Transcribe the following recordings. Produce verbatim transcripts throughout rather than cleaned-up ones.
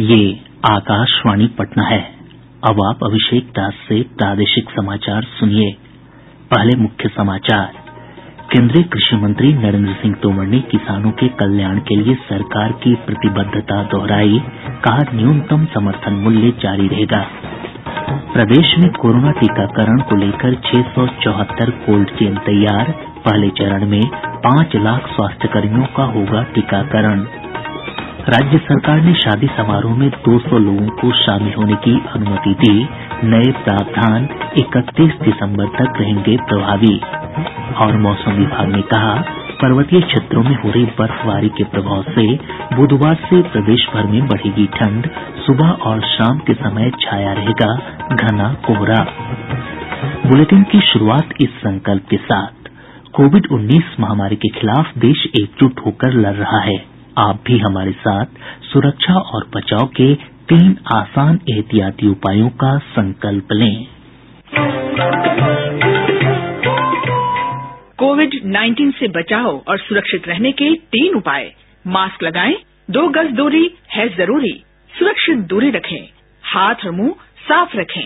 ये आकाशवाणी पटना है। अब आप अभिषेक दास से प्रादेशिक समाचार सुनिए। पहले मुख्य समाचार। केंद्रीय कृषि मंत्री नरेंद्र सिंह तोमर ने किसानों के कल्याण के लिए सरकार की प्रतिबद्धता दोहराई, कहा न्यूनतम समर्थन मूल्य जारी रहेगा। प्रदेश में कोरोना टीकाकरण को लेकर छह सौ चौहत्तर कोल्ड चेन तैयार। पहले चरण में पांच लाख स्वास्थ्यकर्मियों का होगा टीकाकरण। राज्य सरकार ने शादी समारोह में दो सौ लोगों को शामिल होने की अनुमति दी। नये प्रावधान इकतीस दिसंबर तक रहेंगे प्रभावी। और मौसम विभाग ने कहा, पर्वतीय क्षेत्रों में हो रही बर्फबारी के प्रभाव से बुधवार से प्रदेश भर में बढ़ेगी ठंड। सुबह और शाम के समय छाया रहेगा घना कोहरा। बुलेटिन की शुरुआत इस संकल्प के साथ। कोविड उन्नीस महामारी के खिलाफ देश एकजुट होकर लड़ रहा है। आप भी हमारे साथ सुरक्षा और बचाव के तीन आसान एहतियाती उपायों का संकल्प लें। कोविड उन्नीस से बचाव और सुरक्षित रहने के तीन उपाय। मास्क लगाएं, दो गज दूरी है जरूरी, सुरक्षित दूरी रखें, हाथ और मुंह साफ रखें।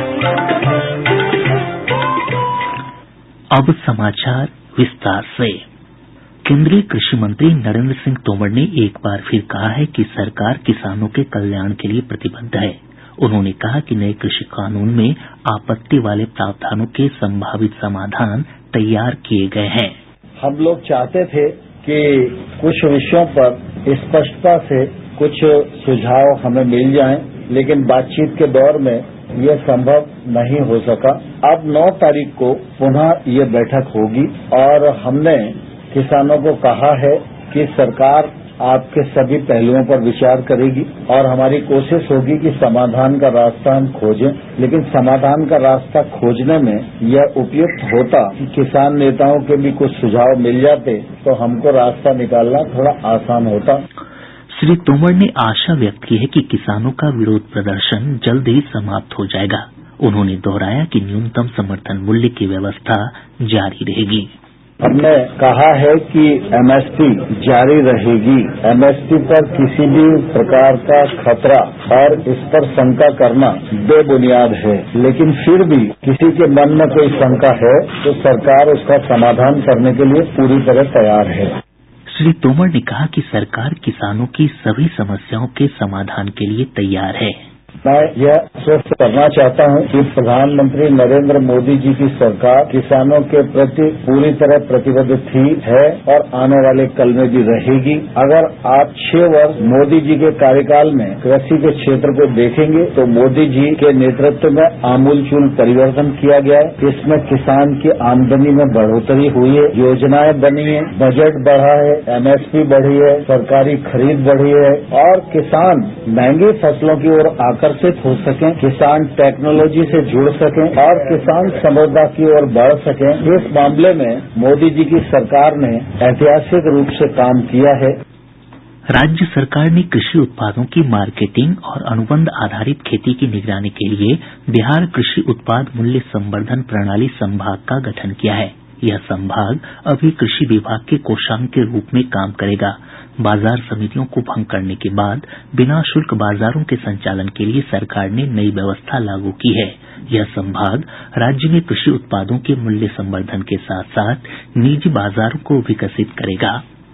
अब समाचार विस्तार से। केंद्रीय कृषि मंत्री नरेंद्र सिंह तोमर ने एक बार फिर कहा है कि सरकार किसानों के कल्याण के लिए प्रतिबद्ध है। उन्होंने कहा कि नए कृषि कानून में आपत्ति वाले प्रावधानों के संभावित समाधान तैयार किए गए हैं। हम लोग चाहते थे कि कुछ विषयों पर स्पष्टता से कुछ सुझाव हमें मिल जाएं, लेकिन बातचीत के दौर में यह संभव नहीं हो सका। अब नौ तारीख को पुनः ये बैठक होगी और हमने किसानों को कहा है कि सरकार आपके सभी पहलुओं पर विचार करेगी और हमारी कोशिश होगी कि समाधान का रास्ता हम खोजें। लेकिन समाधान का रास्ता खोजने में यह उपयुक्त होता कि किसान नेताओं के भी कुछ सुझाव मिल जाते तो हमको रास्ता निकालना थोड़ा आसान होता। श्री तोमर ने आशा व्यक्त की है कि किसानों का विरोध प्रदर्शन जल्द ही समाप्त हो जाएगा। उन्होंने दोहराया कि न्यूनतम समर्थन मूल्य की व्यवस्था जारी रहेगी। हमने कहा है कि एमएसपी जारी रहेगी। एमएसपी पर किसी भी प्रकार का खतरा और इस पर शंका करना बेबुनियाद है, लेकिन फिर भी किसी के मन में कोई शंका है तो सरकार उसका समाधान करने के लिए पूरी तरह तैयार है। श्री तोमर ने कहा कि सरकार किसानों की सभी समस्याओं के समाधान के लिए तैयार है। मैं यह आश्वस्त करना चाहता हूं कि प्रधानमंत्री नरेंद्र मोदी जी की सरकार किसानों के प्रति पूरी तरह प्रतिबद्ध थी, है और आने वाले कल में भी रहेगी। अगर आप छह वर्ष मोदी जी के कार्यकाल में कृषि के क्षेत्र को देखेंगे तो मोदी जी के नेतृत्व में आमूलचूल परिवर्तन किया गया है। इसमें किसान की आमदनी में बढ़ोतरी हुई है, योजनाएं बनी है, बजट बढ़ा है, एमएसपी बढ़ी है, सरकारी खरीद बढ़ी है और किसान महंगी फसलों की ओर आकर्षित हो सकें, किसान टेक्नोलॉजी से जुड़ सकें और किसान समृद्धि की ओर बढ़ सकें। इस मामले में मोदी जी की सरकार ने ऐतिहासिक रूप से काम किया है। राज्य सरकार ने कृषि उत्पादों की मार्केटिंग और अनुबंध आधारित खेती की निगरानी के लिए बिहार कृषि उत्पाद मूल्य संवर्धन प्रणाली संभाग का गठन किया है। यह संभाग अभी कृषि विभाग के कोषांग के रूप में काम करेगा। बाजार समितियों को भंग करने के बाद बिना शुल्क बाजारों के संचालन के लिए सरकार ने नई व्यवस्था लागू की है। यह संभाग राज्य में कृषि उत्पादों के मूल्य संवर्धन के साथ साथ निजी बाजारों को विकसित करेगा।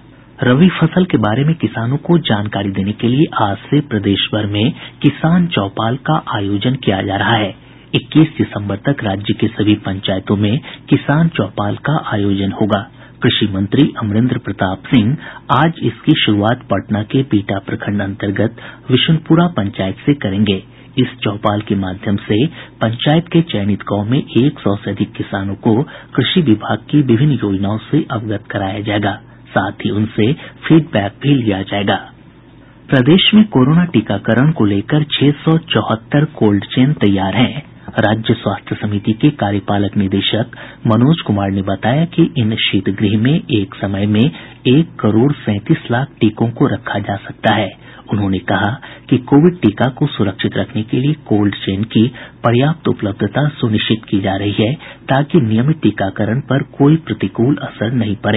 रबी फसल के बारे में किसानों को जानकारी देने के लिए आज से प्रदेश भर में किसान चौपाल का आयोजन किया जा रहा है। इक्कीस दिसंबर तक राज्य के सभी पंचायतों में किसान चौपाल का आयोजन होगा। कृषि मंत्री अमरेंद्र प्रताप सिंह आज इसकी शुरुआत पटना के बिहटा प्रखंड अंतर्गत विशुनपुरा पंचायत से करेंगे। इस चौपाल के माध्यम से पंचायत के चयनित गांव में एक सौ से अधिक किसानों को कृषि विभाग की विभिन्न योजनाओं से अवगत कराया जाएगा। साथ ही उनसे फीडबैक भी लिया जाएगा। प्रदेश में कोरोना टीकाकरण को लेकर छह सौ चौहत्तर कोल्ड चेन तैयार हैं। राज्य स्वास्थ्य समिति के कार्यपालक निदेशक मनोज कुमार ने बताया कि इन शीतगृह में एक समय में एक करोड़ सैंतीस लाख टीकों को रखा जा सकता है। उन्होंने कहा कि कोविड टीका को सुरक्षित रखने के लिए कोल्ड चेन की पर्याप्त उपलब्धता सुनिश्चित की जा रही है ताकि नियमित टीकाकरण पर कोई प्रतिकूल असर नहीं पड़े।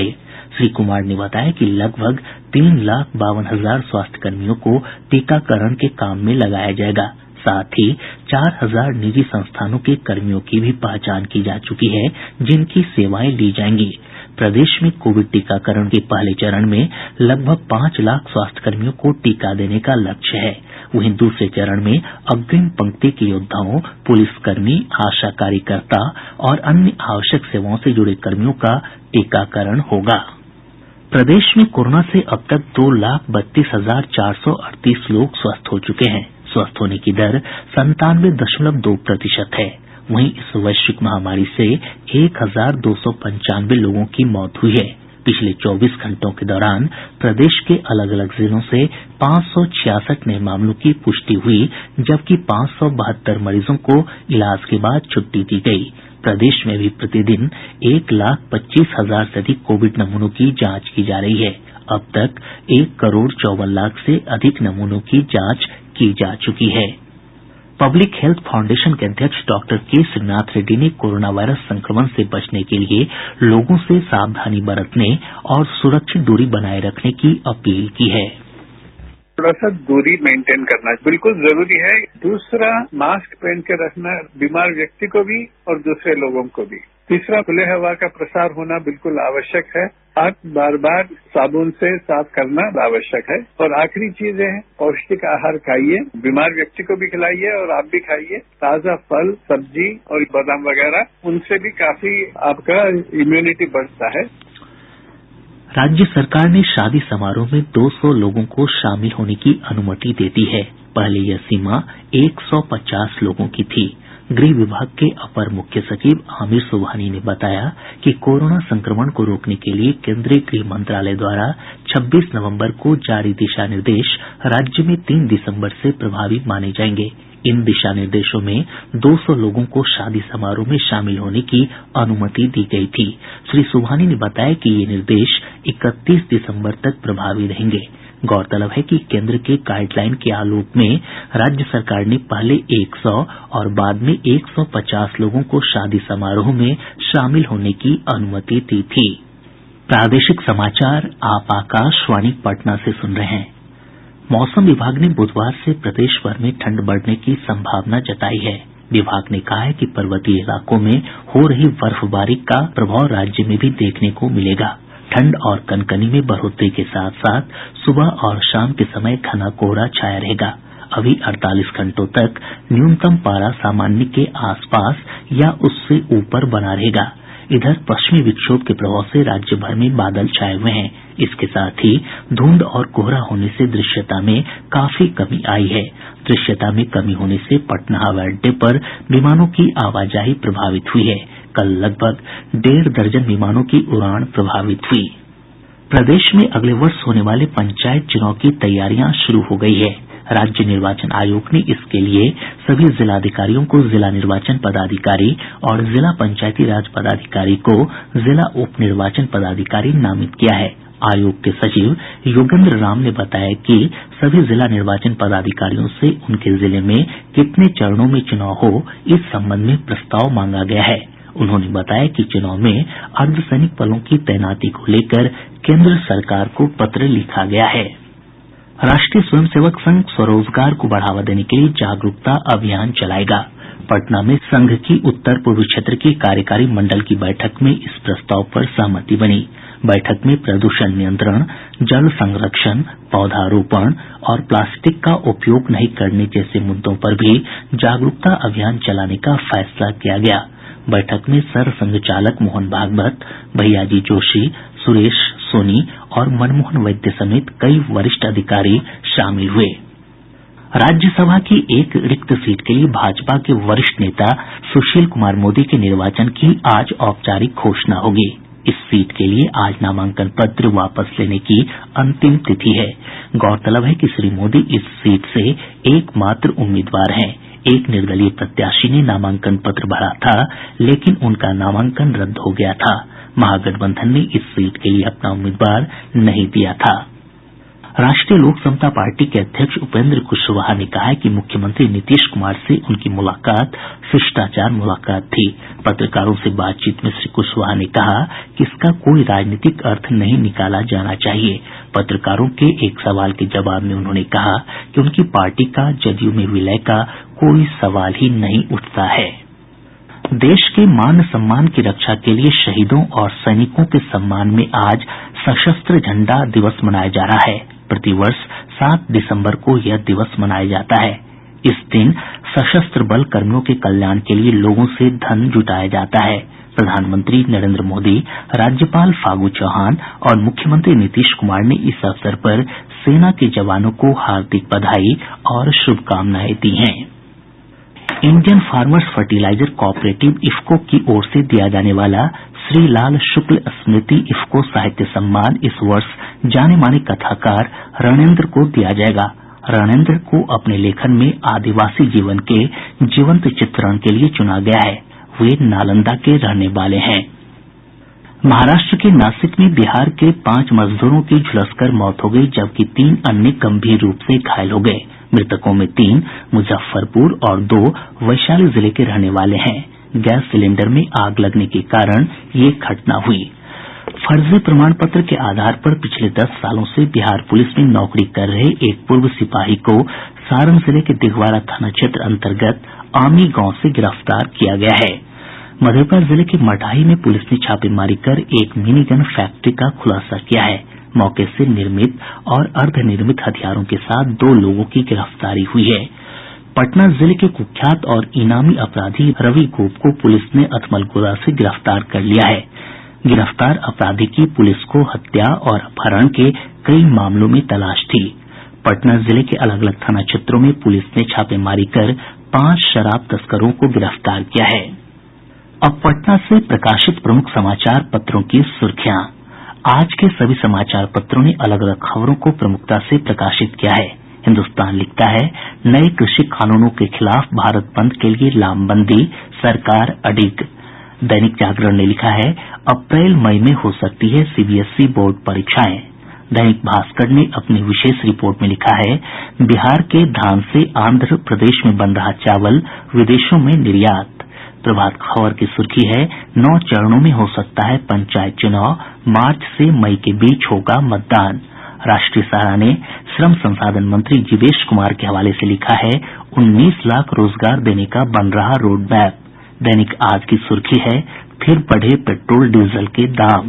श्री कुमार ने बताया कि लगभग तीन लाख बावन हजार स्वास्थ्य कर्मियों को टीकाकरण के काम में लगाया जाएगा। साथ ही चार हजार निजी संस्थानों के कर्मियों की भी पहचान की जा चुकी है, जिनकी सेवाएं ली जाएंगी। प्रदेश में कोविड टीकाकरण के पहले चरण में लगभग पांच लाख स्वास्थ्य कर्मियों को टीका देने का लक्ष्य है। वहीं दूसरे चरण में अग्रिम पंक्ति के योद्धाओं, पुलिसकर्मी, आशा कार्यकर्ता और अन्य आवश्यक सेवाओं से जुड़े कर्मियों का टीकाकरण होगा। प्रदेश में कोरोना से अब तक दो लाख बत्तीस हजार चार सौ अड़तीस लोग स्वस्थ हो चुके हैं। स्वस्थ होने की दर संतानवे दशमलव दो प्रतिशत है। वहीं इस वैश्विक महामारी से एक हजार दो सौ पंचानवे लोगों की मौत हुई है। पिछले चौबीस घंटों के दौरान प्रदेश के अलग अलग जिलों से पांच सौ छियासठ नये मामलों की पुष्टि हुई, जबकि पांच सौ बहत्तर मरीजों को इलाज के बाद छुट्टी दी गयी। प्रदेश में भी प्रतिदिन एक लाख पच्चीस हजार से अधिक कोविड नमूनों की जांच की जा रही है। अब तक एक करोड़ चौवन लाख से अधिक नमूनों की जांच की जा चुकी है। पब्लिक हेल्थ फाउंडेशन के अध्यक्ष डॉक्टर के श्रीनाथ रेड्डी ने कोरोना वायरस संक्रमण से बचने के लिए लोगों से सावधानी बरतने और सुरक्षित दूरी बनाए रखने की अपील की है। थोड़ा सा दूरी मेंटेन करना बिल्कुल जरूरी है। दूसरा, मास्क पहन के रखना बीमार व्यक्ति को भी और दूसरे लोगों को भी। तीसरा, खुले हवा का प्रसार होना बिल्कुल आवश्यक है। हाथ बार बार साबुन से साफ करना आवश्यक है। और आखिरी चीज है, पौष्टिक आहार खाइए, बीमार व्यक्ति को भी खिलाइए और आप भी खाइए। ताजा फल, सब्जी और बादाम वगैरह, उनसे भी काफी आपका इम्यूनिटी बढ़ता है। राज्य सरकार ने शादी समारोह में दो सौ लोगों को शामिल होने की अनुमति दे दी है। पहले यह सीमा एक सौ पचास लोगों की थी। गृह विभाग के अपर मुख्य सचिव आमिर सुबहानी ने बताया कि कोरोना संक्रमण को रोकने के लिए केंद्रीय गृह मंत्रालय द्वारा छब्बीस नवंबर को जारी दिशा निर्देश राज्य में तीन दिसंबर से प्रभावी माने जाएंगे। इन दिशा निर्देशों में दो सौ लोगों को शादी समारोह में शामिल होने की अनुमति दी गई थी। श्री सुबहानी ने बताया कि ये निर्देश इकतीस दिसंबर तक प्रभावी रहेंगे। गौरतलब है कि केंद्र के गाइडलाइन के आलोक में राज्य सरकार ने पहले एक सौ और बाद में एक सौ पचास लोगों को शादी समारोह में शामिल होने की अनुमति दी थी। प्रादेशिक समाचार आप आकाशवाणी पटना से सुन रहे हैं। मौसम विभाग ने बुधवार से प्रदेश भर में ठंड बढ़ने की संभावना जताई है। विभाग ने कहा है कि पर्वतीय इलाकों में हो रही बर्फबारी का प्रभाव राज्य में भी देखने को मिलेगा। ठंड और कनकनी में बढ़ोतरी के साथ साथ सुबह और शाम के समय घना कोहरा छाया रहेगा। अभी अड़तालीस घंटों तक न्यूनतम पारा सामान्य के आसपास या उससे ऊपर बना रहेगा। इधर पश्चिमी विक्षोभ के प्रभाव से राज्य भर में बादल छाये हुए हैं। इसके साथ ही धुंध और कोहरा होने से दृश्यता में काफी कमी आई है। दृश्यता में कमी होने से पटना हवाई अड्डे पर विमानों की आवाजाही प्रभावित हुई है। कल लगभग डेढ़ दर्जन विमानों की उड़ान प्रभावित हुई। प्रदेश में अगले वर्ष होने वाले पंचायत चुनाव की तैयारियां शुरू हो गई है। राज्य निर्वाचन आयोग ने इसके लिए सभी जिलाधिकारियों को जिला निर्वाचन पदाधिकारी और जिला पंचायती राज पदाधिकारी को जिला उप निर्वाचन पदाधिकारी नामित किया है। आयोग के सचिव योगेंद्र राम ने बताया कि सभी जिला निर्वाचन पदाधिकारियों से उनके जिले में कितने चरणों में चुनाव हो, इस संबंध में प्रस्ताव मांगा गया है। उन्होंने बताया कि चुनाव में अर्धसैनिक बलों की तैनाती को लेकर केंद्र सरकार को पत्र लिखा गया है। राष्ट्रीय स्वयंसेवक संघ स्वरोजगार को बढ़ावा देने के लिए जागरूकता अभियान चलाएगा। पटना में संघ की उत्तर पूर्व क्षेत्र की कार्यकारी मंडल की बैठक में इस प्रस्ताव पर सहमति बनी। बैठक में प्रदूषण नियंत्रण, जल संरक्षण, पौधारोपण और प्लास्टिक का उपयोग नहीं करने जैसे मुद्दों पर भी जागरूकता अभियान चलाने का फैसला किया गया। बैठक में सरसंघ चालक मोहन भागवत, भैयाजी जोशी, सुरेश सोनी और मनमोहन वैद्य समेत कई वरिष्ठ अधिकारी शामिल हुए। राज्यसभा की एक रिक्त सीट के लिए भाजपा के वरिष्ठ नेता सुशील कुमार मोदी के निर्वाचन की आज औपचारिक घोषणा होगी। इस सीट के लिए आज नामांकन पत्र वापस लेने की अंतिम तिथि है। गौरतलब है कि श्री मोदी इस सीट से एकमात्र उम्मीदवार हैं। एक निर्दलीय प्रत्याशी ने नामांकन पत्र भरा था, लेकिन उनका नामांकन रद्द हो गया था। महागठबंधन ने इस सीट के लिए अपना उम्मीदवार नहीं दिया था। राष्ट्रीय लोक समता पार्टी के अध्यक्ष उपेन्द्र कुशवाहा ने कहा है कि मुख्यमंत्री नीतीश कुमार से उनकी मुलाकात शिष्टाचार मुलाकात थी। पत्रकारों से बातचीत में श्री कुशवाहा ने कहा कि इसका कोई राजनीतिक अर्थ नहीं निकाला जाना चाहिए। पत्रकारों के एक सवाल के जवाब में उन्होंने कहा कि उनकी पार्टी का जदयू में विलय का कोई सवाल ही नहीं उठता है। देश के मान सम्मान की रक्षा के लिए शहीदों और सैनिकों के सम्मान में आज सशस्त्र झंडा दिवस मनाया जा रहा है। प्रतिवर्ष सात दिसंबर को यह दिवस मनाया जाता है। इस दिन सशस्त्र बल कर्मियों के कल्याण के लिए लोगों से धन जुटाया जाता है। प्रधानमंत्री नरेंद्र मोदी, राज्यपाल फागू चौहान और मुख्यमंत्री नीतीश कुमार ने इस अवसर पर सेना के जवानों को हार्दिक बधाई और शुभकामनाएं दी हैं। Indian farmers fertiliser cooperative IFFCO की ओर से दिया जाने वाला श्री लाल शुक्ल स्मृति इफको साहित्य सम्मान इस वर्ष जाने माने कथाकार रणेंद्र को दिया जाएगा। रणेंद्र को अपने लेखन में आदिवासी जीवन के जीवंत चित्रण के लिए चुना गया है। वे नालंदा के रहने वाले हैं। महाराष्ट्र के नासिक में बिहार के पांच मजदूरों की झुलसकर मौत हो गई, जबकि तीन अन्य गंभीर रूप से घायल हो गए। मृतकों में तीन मुजफ्फरपुर और दो वैशाली जिले के रहने वाले हैं। गैस सिलेंडर में आग लगने के कारण ये घटना हुई। फर्जी प्रमाण पत्र के आधार पर पिछले दस सालों से बिहार पुलिस में नौकरी कर रहे एक पूर्व सिपाही को सारण जिले के दिघवारा थाना क्षेत्र अंतर्गत आमी गांव से गिरफ्तार किया गया है। मधेपुरा जिले के मटाही में पुलिस ने छापेमारी कर एक मिनी गन फैक्ट्री का खुलासा किया है। मौके से निर्मित और अर्धनिर्मित हथियारों के साथ दो लोगों की गिरफ्तारी हुई है। पटना जिले के कुख्यात और इनामी अपराधी रवि गोप को पुलिस ने अथमलगोला से गिरफ्तार कर लिया है। गिरफ्तार अपराधी की पुलिस को हत्या और अपहरण के कई मामलों में तलाश थी। पटना जिले के अलग अलग थाना क्षेत्रों में पुलिस ने छापेमारी कर पांच शराब तस्करों को गिरफ्तार किया है। अब पटना से प्रकाशित प्रमुख समाचार पत्रों की सुर्खियां। आज के सभी समाचार पत्रों ने अलग अलग खबरों को प्रमुखता से प्रकाशित किया है। हिन्दुस्तान लिखता है, नए कृषि कानूनों के खिलाफ भारत बंद के लिए लामबंदी, सरकार अडिग। दैनिक जागरण ने लिखा है, अप्रैल मई में हो सकती है सीबीएसई बोर्ड परीक्षाएं। दैनिक भास्कर ने अपनी विशेष रिपोर्ट में लिखा है, बिहार के धान से आंध्र प्रदेश में बन रहा चावल, विदेशों में निर्यात। प्रभात खबर की सुर्खी है, नौ चरणों में हो सकता है पंचायत चुनाव, मार्च से मई के बीच होगा मतदान। राष्ट्रीय सहारा ने श्रम संसाधन मंत्री जीवेश कुमार के हवाले से लिखा है, उन्नीस लाख रोजगार देने का बन रहा रोड मैप। दैनिक आज की सुर्खी है, फिर बढ़े पेट्रोल डीजल के दाम।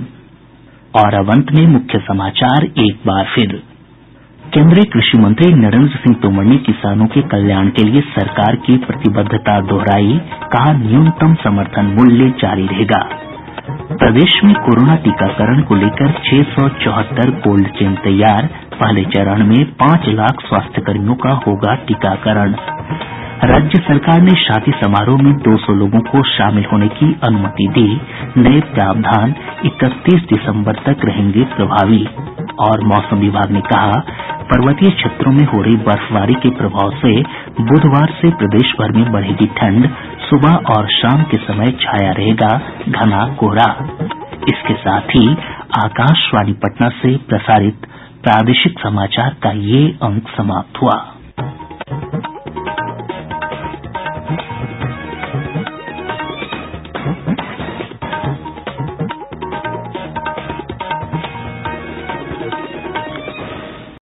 और अब अंत में मुख्य समाचार एक बार फिर। केंद्रीय कृषि मंत्री नरेंद्र सिंह तोमर ने किसानों के कल्याण के लिए सरकार की प्रतिबद्धता दोहराई, कहा न्यूनतम समर्थन मूल्य जारी रहेगा। प्रदेश में कोरोना टीकाकरण को लेकर छह सौ चौहत्तर कोल्ड चेन तैयार, पहले चरण में पांच लाख स्वास्थ्यकर्मियों का होगा टीकाकरण। राज्य सरकार ने शादी समारोह में दो सौ लोगों को शामिल होने की अनुमति दी। नए प्रावधान इकतीस दिसंबर तक रहेंगे प्रभावी। और मौसम विभाग ने कहा, पर्वतीय क्षेत्रों में हो रही बर्फबारी के प्रभाव से बुधवार से प्रदेश भर में बढ़ेगी ठंड, सुबह और शाम के समय छाया रहेगा घना कोहरा। इसके साथ ही आकाशवाणी पटना से प्रसारित प्रादेशिक समाचार का ये अंक समाप्त हुआ।